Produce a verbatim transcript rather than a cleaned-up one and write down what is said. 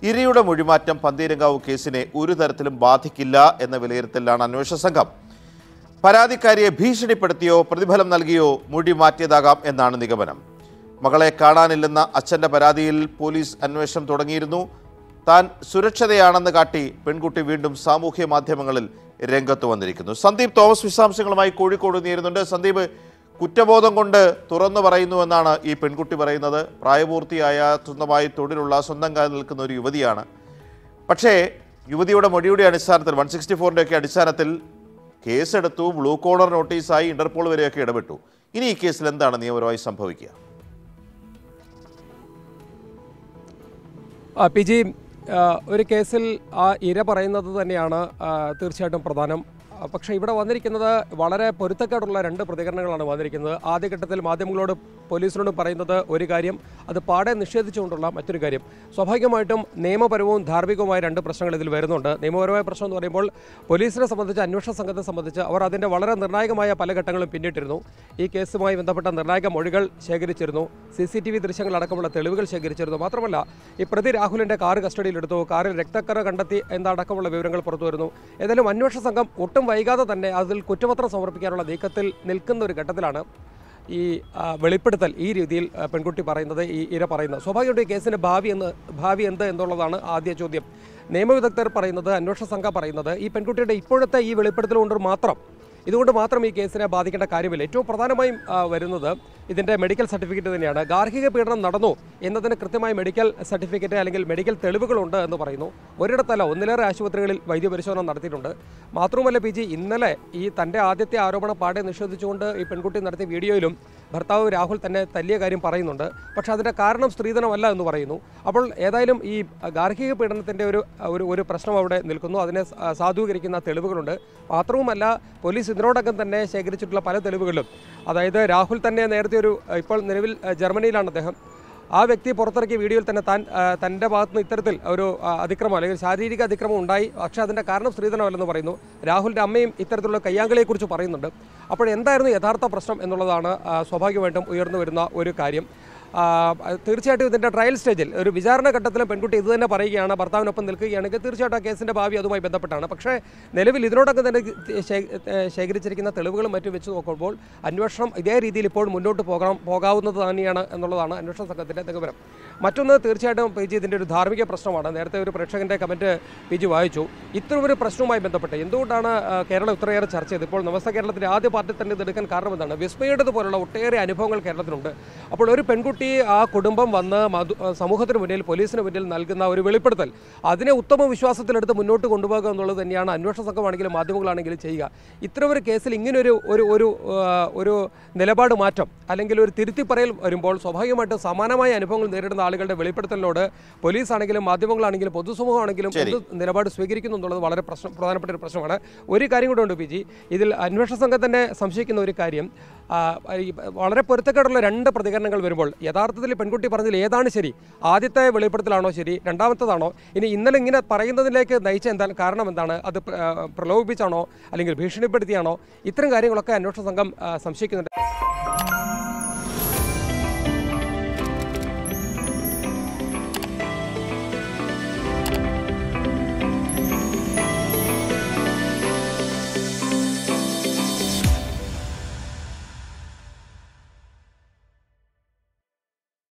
ഇരയുടെ മൊഴിമാറ്റം പന്തീരങ്കാവ് കേസിനെ ഒരു തരത്തിലും ബാധിക്കില്ല എന്ന വിലയിരുത്തലാണ് അന്വേഷണ സംഘം. പരാതിക്കാരിയെ ഭീഷണിപ്പെടുത്തിയോ പ്രതിഫലം നൽകിയോ മൊഴി മാറ്റിയതാകാം എന്നാണ് നിഗമനം. മകളെ കാണാനില്ലെന്ന അച്ഛൻ്റെ പരാതിയിൽ പോലീസ് അന്വേഷണം തുടങ്ങിയിരുന്നു. താൻ സുരക്ഷിതയാണെന്ന് കാട്ടി പെൺകുട്ടി വീണ്ടും സാമൂഹ്യ മാധ്യമങ്ങളിൽ രംഗത്ത് വന്നിരിക്കുന്നു. സന്ദീപ് തോമസ് വിശദാംശങ്ങളുമായി കോഴിക്കോട് നേരുന്നുണ്ട്. സന്ദീപ്, കുറ്റബോധം കൊണ്ട് തുറന്നു പറയുന്നുവെന്നാണ് ഈ പെൺകുട്ടി പറയുന്നത്. പ്രായപൂർത്തിയായ, സ്വന്തമായി തൊഴിലുള്ള, സ്വന്തം കാലിൽ നിൽക്കുന്ന ഒരു യുവതിയാണ്. പക്ഷേ യുവതിയുടെ മൊഴിയുടെ അടിസ്ഥാനത്തിൽ വൺ സിക്സ്റ്റി ഫോറിൻ്റെ ഒക്കെ അടിസ്ഥാനത്തിൽ കേസെടുത്തു, ബ്ലൂ കോളർ നോട്ടീസായി ഇന്റർപോൾ വരെയൊക്കെ ഇടപെട്ടു. ഇനി ഈ കേസിൽ എന്താണ് നിയമപരമായി സംഭവിക്കുക? പി ജി, ഒരു കേസിൽ ആ ഇര പറയുന്നത് തന്നെയാണ് തീർച്ചയായിട്ടും പ്രധാനം. പക്ഷേ ഇവിടെ വന്നിരിക്കുന്നത് വളരെ പൊരുത്തക്കേടുള്ള രണ്ട് പ്രതികരണങ്ങളാണ് വന്നിരിക്കുന്നത്. ആദ്യഘട്ടത്തിൽ മാധ്യമങ്ങളോട് പോലീസിനോട് പറയുന്നത് ഒരു കാര്യം, അത് പാടെ നിഷേധിച്ചുകൊണ്ടുള്ള മറ്റൊരു കാര്യം. സ്വാഭാവികമായിട്ടും നിയമപരവും ധാർമ്മികവുമായ രണ്ട് പ്രശ്നങ്ങൾ ഇതിൽ വരുന്നുണ്ട്. നിയമപരമായ പ്രശ്നം എന്ന് പറയുമ്പോൾ പോലീസിനെ സംബന്ധിച്ച്, അന്വേഷണ സംഘത്തെ സംബന്ധിച്ച് അവർ അതിൻ്റെ വളരെ നിർണായകമായ പല ഘട്ടങ്ങളും പിന്നിട്ടിരുന്നു. ഈ കേസുമായി ബന്ധപ്പെട്ട നിർണായക മൊഴികൾ ശേഖരിച്ചിരുന്നു, സി സി ടി വി ദൃശ്യങ്ങളടക്കമുള്ള തെളിവുകൾ ശേഖരിച്ചിരുന്നു. മാത്രമല്ല ഈ പ്രതി രാഹുലിൻ്റെ കാറ് കസ്റ്റഡിയിലെടുത്തു, കാറിൽ രക്തക്കറ കണ്ടെത്തി എന്നടക്കമുള്ള വിവരങ്ങൾ പുറത്തു വരുന്നു. ഏതായാലും അന്വേഷണ സംഘം ഒട്ടും വൈകാതെ തന്നെ അതിൽ കുറ്റപത്രം സമർപ്പിക്കാനുള്ള നീക്കത്തിൽ നിൽക്കുന്ന ഒരു ഘട്ടത്തിലാണ് ഈ വെളിപ്പെടുത്തൽ ഈ രീതിയിൽ പെൺകുട്ടി പറയുന്നത്, ഈ ഇര പറയുന്നത്. സ്വാഭാവികമായിട്ടും ഈ കേസിൻ്റെ ഭാവി എന്ന് ഭാവി എന്ത് എന്നുള്ളതാണ് ആദ്യ ചോദ്യം. നിയമവിദഗ്ധർ പറയുന്നത്, അന്വേഷണ സംഘം പറയുന്നത്, ഈ പെൺകുട്ടിയുടെ ഇപ്പോഴത്തെ ഈ വെളിപ്പെടുത്തൽ കൊണ്ട് മാത്രം ഇതുകൊണ്ട് മാത്രം ഈ കേസിനെ ബാധിക്കേണ്ട കാര്യമില്ല. ഏറ്റവും പ്രധാനമായും വരുന്നത് ഇതിൻ്റെ മെഡിക്കൽ സർട്ടിഫിക്കറ്റ് തന്നെയാണ്. ഗാർഹിക പീഡനം നടന്നു എന്നതിന് കൃത്യമായ മെഡിക്കൽ സർട്ടിഫിക്കറ്റ് അല്ലെങ്കിൽ മെഡിക്കൽ തെളിവുകളുണ്ട് എന്ന് പറയുന്നു. ഒരിടത്തല്ല, ഒന്നിലേറെ ആശുപത്രികളിൽ വൈദ്യപരിശോധന നടത്തിയിട്ടുണ്ട്. മാത്രവുമല്ല പി ജി, ഇന്നലെ ഈ തൻ്റെ ആദ്യത്തെ ആരോപണം പാടെ നിഷേധിച്ചുകൊണ്ട് ഈ പെൺകുട്ടി നടത്തിയ വീഡിയോയിലും ഭർത്താവ് രാഹുൽ തന്നെ തല്ലിയ കാര്യം പറയുന്നുണ്ട്. പക്ഷേ അതിൻ്റെ കാരണം സ്ത്രീധനമല്ല എന്ന് പറയുന്നു. അപ്പോൾ ഏതായാലും ഈ ഗാർഹിക പീഡനത്തിൻ്റെ ഒരു ഒരു പ്രശ്നം അവിടെ നിൽക്കുന്നു. അതിനെ സാധൂകരിക്കുന്ന തെളിവുകളുണ്ട്. മാത്രവുമല്ല പോലീസ് ഇതിനോടകം തന്നെ ശേഖരിച്ചിട്ടുള്ള പല തെളിവുകളിലും, അതായത് രാഹുൽ തന്നെ നേരത്തെ ഒരു, ഇപ്പോൾ നിലവിൽ ജർമ്മനിയിലാണ് അദ്ദേഹം, ആ വ്യക്തി പുറത്തിറക്കിയ വീഡിയോയിൽ തന്നെ താൻ തൻ്റെ ഭാഗത്തുനിന്ന് ഇത്തരത്തിൽ ഒരു അതിക്രമം അല്ലെങ്കിൽ ശാരീരിക അതിക്രമം ഉണ്ടായി, പക്ഷേ അതിൻ്റെ കാരണം സ്ത്രീധനമല്ലെന്ന് പറയുന്നു. രാഹുലിൻ്റെ അമ്മയും ഇത്തരത്തിലുള്ള കയ്യാങ്കളിയെക്കുറിച്ച് പറയുന്നുണ്ട്. അപ്പോൾ എന്തായിരുന്നു യഥാർത്ഥ പ്രശ്നം എന്നുള്ളതാണ് സ്വാഭാവികമായിട്ടും ഉയർന്നു വരുന്ന ഒരു കാര്യം. തീർച്ചയായിട്ടും ഇതിൻ്റെ ട്രയൽ സ്റ്റേജിൽ ഒരു വിചാരണ ഘട്ടത്തിലും പെൺകുട്ടി ഇത് തന്നെ പറയുകയാണ്, ഭർത്താവിനൊപ്പം നിൽക്കുകയാണെങ്കിൽ തീർച്ചയായിട്ടും ആ കേസിൻ്റെ ഭാവി അതുമായി ബന്ധപ്പെട്ടാണ്. പക്ഷേ നിലവിൽ ഇതിനോടൊക്കെ തന്നെ ശേഖരിച്ചിരിക്കുന്ന തെളിവുകളും മറ്റും വെച്ച് നോക്കുമ്പോൾ അന്വേഷണം ഇതേ രീതിയിൽ ഇപ്പോൾ മുന്നോട്ട് പോകണം പോകാവുന്നത് തന്നെയാണ് എന്നുള്ളതാണ് അന്വേഷണ സംഘത്തിൻ്റെ നിഗമനം. മറ്റൊന്ന് തീർച്ചയായിട്ടും പി ജി, ഇതിൻ്റെ ഒരു ധാർമ്മിക പ്രശ്നമാണ്. നേരത്തെ ഒരു പ്രേക്ഷകൻ്റെ കമൻറ്റ് പി ജി വായിച്ചു. ഇത്തരം ഒരു പ്രശ്നവുമായി ബന്ധപ്പെട്ട് എന്തുകൊണ്ടാണ് കേരളം ഇത്രയേറെ ചർച്ച ചെയ്തത്? ഇപ്പോൾ നമസ്തേ കേരളത്തിൻ്റെ ആദ്യ പാർട്ടി തന്നെ ഇതെടുക്കാൻ കാരണം എന്താണ്? വിസ്മയുടേത് പോലുള്ള ഒട്ടേറെ അനുഭവങ്ങൾ കേരളത്തിലുണ്ട്. അപ്പോൾ ഒരു പെൺകുട്ടി ആ കുടുംബം വന്ന് സമൂഹത്തിന് മുന്നിൽ, പോലീസിന് മുന്നിൽ നൽകുന്ന ഒരു വെളിപ്പെടുത്തൽ, അതിനെ ഉത്തമ വിശ്വാസത്തിലെടുത്ത് മുന്നോട്ട് കൊണ്ടുപോകുക എന്നുള്ളത് തന്നെയാണ് അന്വേഷണ സംഘമാണെങ്കിലും മാധ്യമങ്ങളാണെങ്കിലും ചെയ്യുക. ഇത്തരമൊരു കേസിൽ ഇങ്ങനൊരു ഒരു ഒരു ഒരു നിലപാട് മാറ്റം അല്ലെങ്കിൽ ഒരു തിരുത്തിപ്പറയൽ വരുമ്പോൾ സ്വാഭാവികമായിട്ടും സമാനമായ അനുഭവങ്ങൾ നേരിടുന്ന ആളുകളുടെ വെളിപ്പെടുത്തലിനോട് പോലീസാണെങ്കിലും മാധ്യമങ്ങളാണെങ്കിലും പൊതുസമൂഹമാണെങ്കിലും പൊതു നിലപാട് സ്വീകരിക്കുന്നു എന്നുള്ളത് വളരെ പ്രശ്നം പ്രധാനപ്പെട്ട ഒരു പ്രശ്നമാണ്. ഒരു കാര്യം കൂടെ ഉണ്ട് പി ജി, ഇതിൽ അന്വേഷണ സംഘം തന്നെ സംശയിക്കുന്ന ഒരു കാര്യം, വളരെ പൊരുത്തക്കേടുള്ള രണ്ട് പ്രതികരണങ്ങൾ വരുമ്പോൾ യഥാർത്ഥത്തിൽ പെൺകുട്ടി പറഞ്ഞതിൽ ഏതാണ് ശരി? ആദ്യത്തെ വെളിപ്പെടുത്തലാണോ ശരി? രണ്ടാമത്തതാണോ? ഇനി ഇന്നലെ ഇങ്ങനെ പറയുന്നതിലേക്ക് നയിച്ച എന്താണ് കാരണം? എന്താണ് അത്? പ്രലോഭിപ്പിച്ചാണോ അല്ലെങ്കിൽ ഭീഷണിപ്പെടുത്തിയാണോ? ഇത്തരം കാര്യങ്ങളൊക്കെ അന്വേഷണ സംഘം സംശയിക്കുന്നുണ്ട്.